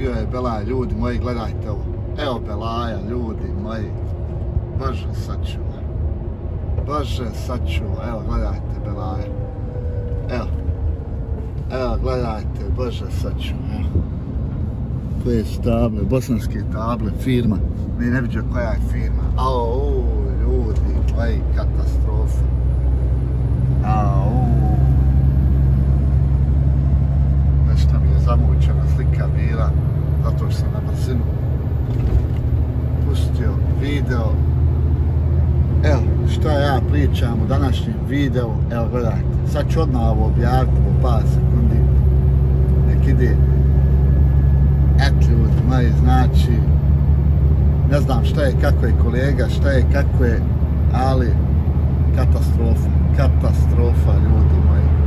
bio je belaj, ljudi moji, gledajte ovo. Evo belaja, ljudi moji. Bože sačuvaj. Bože sačuvaj, evo gledajte belaja. Evo gledajte, Bože sačuvaj, evo. Koje su table, bosanske table, firma. Mi ne vidio koja je firma. Ljudi moji, katastrofa. Nešto mi je zamučena slika bila, zato što sam na brzinu pustio video. Evo, šta ja pričam u današnjem videu, evo gledajte, sad ću odmah ovo objaviti po par sekundi, nek ide. Eto ljudi moji, znači, ne znam šta je, kako je kolega, šta je, kako je, ali katastrofa, ljudi moji.